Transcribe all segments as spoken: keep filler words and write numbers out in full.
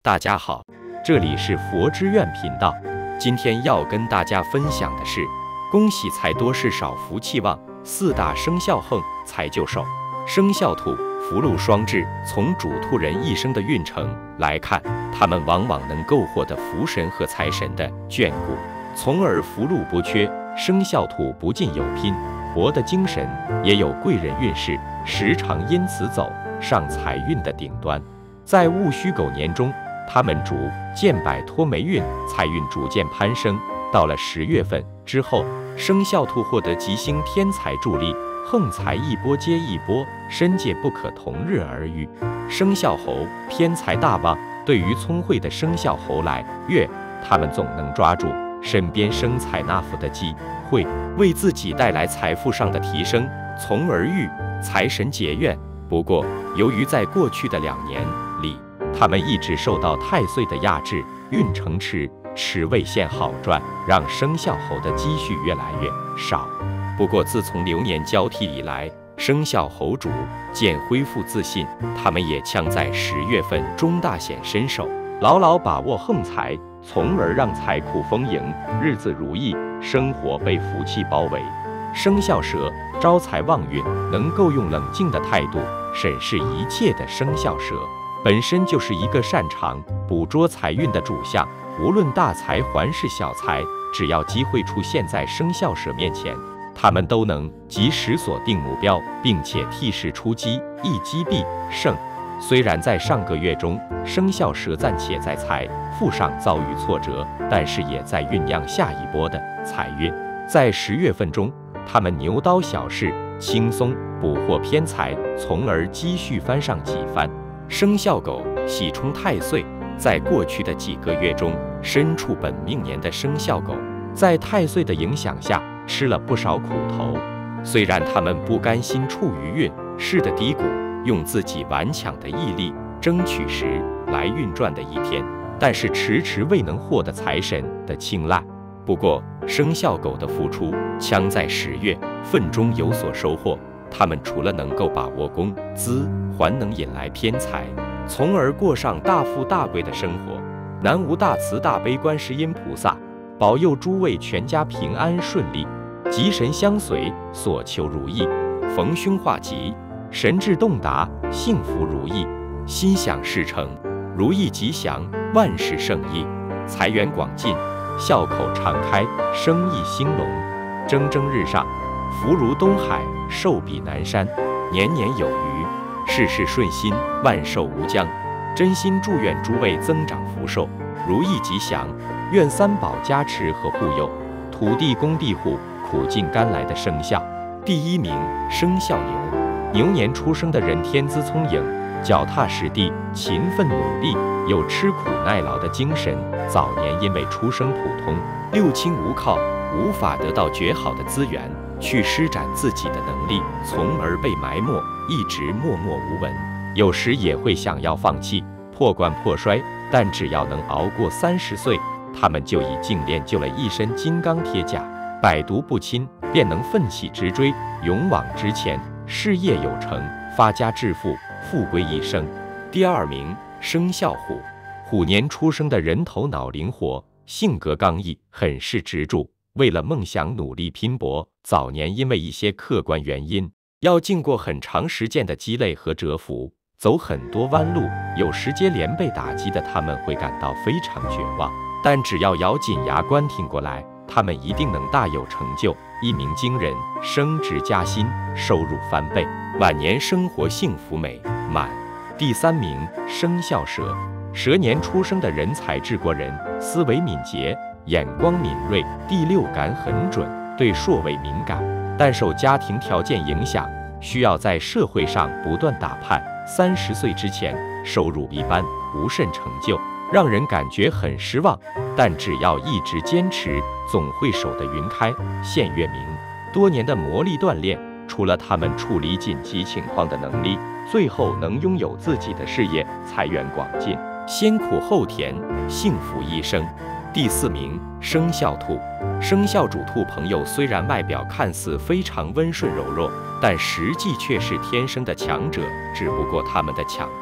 大家好，这里是佛之愿频道。今天要跟大家分享的是，恭喜财多事少福气旺，四大生肖横财就手。生肖兔福禄双至，从主兔人一生的运程来看，他们往往能够获得福神和财神的眷顾，从而福禄不缺。生肖兔不仅有拼搏的精神，也有贵人运势，时常因此走上财运的顶端。在戊戌狗年中，他们逐渐摆脱霉运，财运逐渐攀升。到了十月份之后，生肖兔获得吉星天财助力，横财一波接一波，身界不可同日而语。生肖猴偏财大旺，对于聪慧的生肖猴来月，他们总能抓住身边生财纳福的机会，为自己带来财富上的提升，从而与财神结怨。不过，由于在过去的两年里，他们一直受到太岁的压制，运程迟迟未见好转，让生肖猴的积蓄越来越少。不过，自从流年交替以来，生肖猴逐渐恢复自信，他们也将在十月份中大显身手，牢牢把握横财，从而让财库丰盈，日子如意，生活被福气包围。生肖蛇招财旺运，能够用冷静的态度审视一切的生肖蛇，本身就是一个擅长捕捉财运的主相。无论大财还是小财，只要机会出现在生肖蛇面前，他们都能及时锁定目标，并且替时出击，一击必胜。虽然在上个月中，生肖蛇暂且在财富上遭遇挫折，但是也在酝酿下一波的财运。在十月份中，他们牛刀小试，轻松捕获偏财，从而积蓄翻上几番。生肖狗喜冲太岁，在过去的几个月中，身处本命年的生肖狗，在太岁的影响下吃了不少苦头。虽然他们不甘心处于运势的低谷，用自己顽强的毅力争取时来运转的一天，但是迟迟未能获得财神的青睐。不过，生肖狗的付出将在十月份中有所收获。他们除了能够把握工资，还能引来偏财，从而过上大富大贵的生活。南无大慈大悲观世音菩萨，保佑诸位全家平安顺利，吉神相随，所求如意，逢凶化吉，神志洞达，幸福如意，心想事成，如意吉祥，万事胜意，财源广进，笑口常开，生意兴隆，蒸蒸日上，福如东海，寿比南山，年年有余，事事顺心，万寿无疆。真心祝愿诸位增长福寿，如意吉祥，愿三宝加持和护佑，土地公庇护，苦尽甘来的生肖。第一名，生肖牛。牛年出生的人天资聪颖，脚踏实地，勤奋努力，有吃苦耐劳的精神。早年因为出生普通，六亲无靠，无法得到绝好的资源去施展自己的能力，从而被埋没，一直默默无闻。有时也会想要放弃，破罐破摔，但只要能熬过三十岁，他们就已经练就了一身金刚铁甲，百毒不侵，便能奋起直追，勇往直前，事业有成，发家致富，富贵一生。第二名，生肖虎。虎年出生的人头脑灵活，性格刚毅，很是执着，为了梦想努力拼搏。早年因为一些客观原因，要经过很长时间的积累和蛰伏，走很多弯路，有时接连被打击的他们会感到非常绝望。但只要咬紧牙关挺过来，他们一定能大有成就，一鸣惊人，升职加薪，收入翻倍，晚年生活幸福美满。第三名，生肖蛇。蛇年出生的人才治国人，思维敏捷，眼光敏锐，第六感很准，对硕位敏感，但受家庭条件影响，需要在社会上不断打盼。三十岁之前，收入一般，无甚成就，让人感觉很失望。但只要一直坚持，总会守得云开见月明。多年的磨砺锻炼，除了他们处理紧急情况的能力，最后能拥有自己的事业，财源广进，先苦后甜，幸福一生。第四名，生肖兔。生肖主兔朋友虽然外表看似非常温顺柔弱，但实际却是天生的强者，只不过他们的强大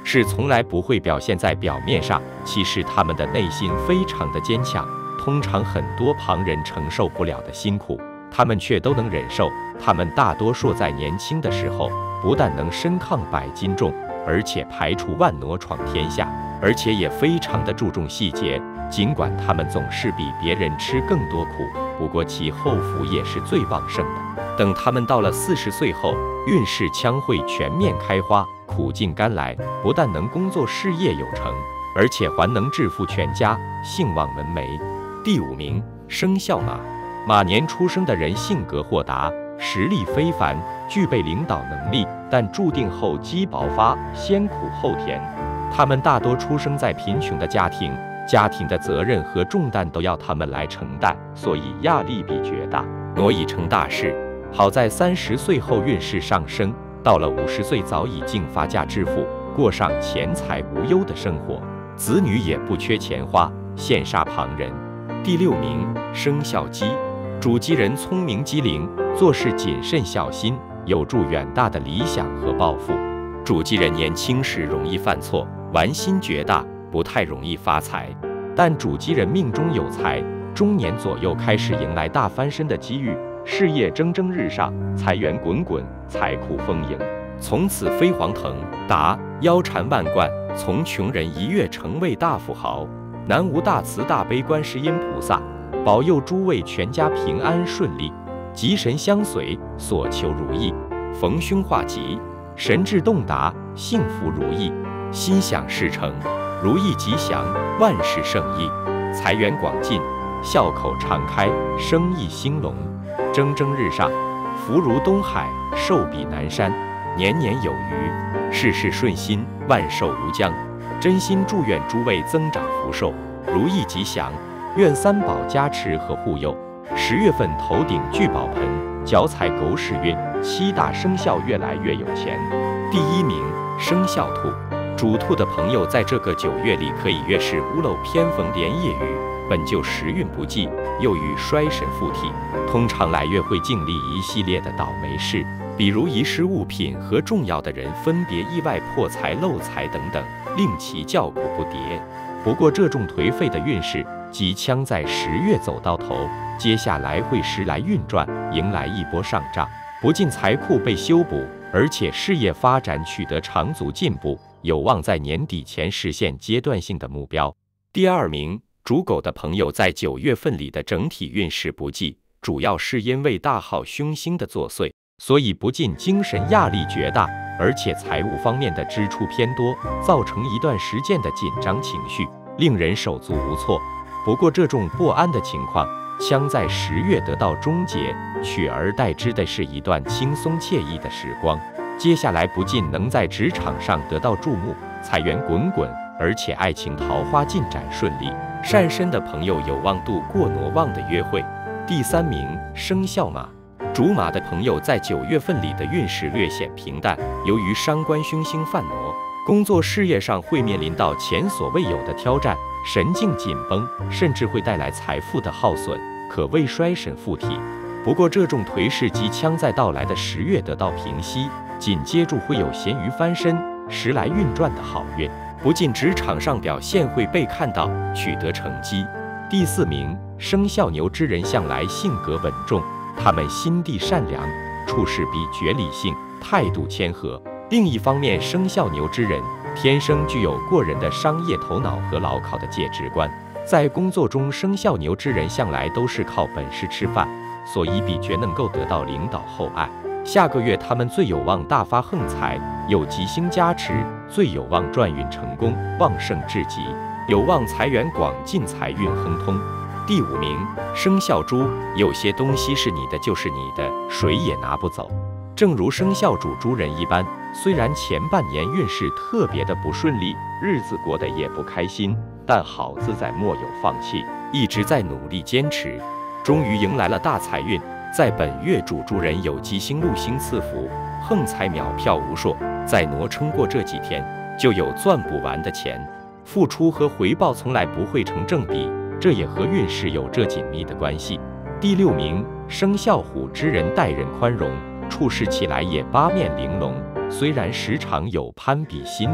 是从来不会表现在表面上，其实他们的内心非常的坚强。通常很多旁人承受不了的辛苦，他们却都能忍受。他们大多数在年轻的时候，不但能身抗百斤重，而且排除万挪闯天下，而且也非常的注重细节。尽管他们总是比别人吃更多苦，不过其后福也是最旺盛的。等他们到了四十岁后，运势将会全面开花，苦尽甘来，不但能工作事业有成，而且还能致富全家，兴旺门楣。第五名，生肖马。马年出生的人性格豁达，实力非凡，具备领导能力，但注定厚积薄发，先苦后甜。他们大多出生在贫穷的家庭，家庭的责任和重担都要他们来承担，所以压力比绝大，挪以成大事。好在三十岁后运势上升，到了五十岁早已经发家致富，过上钱财无忧的生活，子女也不缺钱花，羡煞旁人。第六名，生肖鸡。主鸡人聪明机灵，做事谨慎小心，有助远大的理想和抱负。主鸡人年轻时容易犯错，玩心绝大，不太容易发财。但主鸡人命中有财，中年左右开始迎来大翻身的机遇，事业蒸蒸日上，财源滚滚，财库丰盈，从此飞黄腾达，腰缠万贯，从穷人一跃成为大富豪。南无大慈大悲观世音菩萨，保佑诸位全家平安顺利，吉神相随，所求如意，逢凶化吉，神志洞达，幸福如意，心想事成，如意吉祥，万事胜意，财源广进，笑口常开，生意兴隆，蒸蒸日上，福如东海，寿比南山，年年有余，事事顺心，万寿无疆。真心祝愿诸位增长福寿，如意吉祥，愿三宝加持和护佑。十月份头顶聚宝盆，脚踩狗屎运，七大生肖越来越有钱。第一名，生肖兔。属兔的朋友在这个九月里可以越是屋漏偏逢连夜雨，本就时运不济，又遇衰神附体，通常来月会经历一系列的倒霉事，比如遗失物品和重要的人分别意外破财漏财等等，令其叫苦不迭。不过这种颓废的运势即将在十月走到头，接下来会时来运转，迎来一波上涨，不仅财库被修补，而且事业发展取得长足进步，有望在年底前实现阶段性的目标。第二名，属狗的朋友在九月份里的整体运势不济，主要是因为大号凶星的作祟，所以不仅精神压力绝大，而且财务方面的支出偏多，造成一段时间的紧张情绪，令人手足无措。不过这种不安的情况将在十月得到终结，取而代之的是一段轻松惬意的时光。接下来不仅能在职场上得到注目，财源滚滚，而且爱情桃花进展顺利，单身的朋友有望度过挪忘的约会。第三名，生肖马。属马的朋友在九月份里的运势略显平淡，由于伤官凶星犯挪，工作事业上会面临到前所未有的挑战，神经紧绷，甚至会带来财富的耗损，可谓衰神附体。不过这种颓势即将在到来的十月得到平息，紧接住会有咸鱼翻身，时来运转的好运，不仅职场上表现会被看到，取得成绩。第四名，生肖牛之人向来性格稳重，他们心地善良，处事比较理性，态度谦和。另一方面，生肖牛之人天生具有过人的商业头脑和牢靠的价值观，在工作中，生肖牛之人向来都是靠本事吃饭，所以比较能够得到领导厚爱。下个月他们最有望大发横财，有吉星加持，最有望转运成功，旺盛至极，有望财源广进，财运亨通。第五名，生肖猪。有些东西是你的就是你的，谁也拿不走。正如生肖主猪人一般，虽然前半年运势特别的不顺利，日子过得也不开心，但好自在莫有放弃，一直在努力坚持，终于迎来了大财运。在本月主猪人有吉星禄星赐福，横财秒票无数，再挪撑过这几天，就有赚不完的钱。付出和回报从来不会成正比，这也和运势有着紧密的关系。第六名，生肖虎之人待人宽容，处事起来也八面玲珑，虽然时常有攀比心理，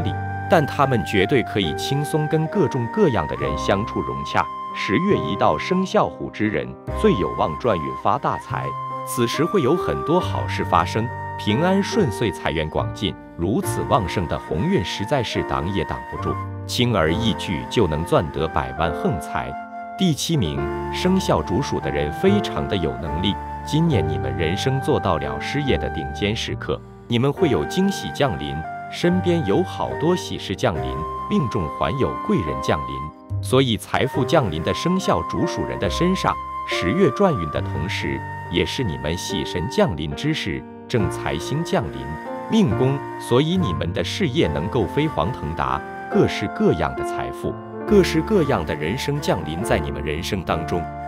但他们绝对可以轻松跟各种各样的人相处融洽。十月一到，生肖虎之人最有望转运发大财，此时会有很多好事发生，平安顺遂，财源广进。如此旺盛的鸿运，实在是挡也挡不住，轻而易举就能赚得百万横财。第七名，生肖属鼠的人非常的有能力，今年你们人生做到了事业的顶尖时刻，你们会有惊喜降临，身边有好多喜事降临，命中还有贵人降临，所以财富降临的生肖属鼠人的身上，十月转运的同时，也是你们喜神降临之时，正财星降临，命宫，所以你们的事业能够飞黄腾达，各式各样的财富，各式各样的人生降临在你们人生当中。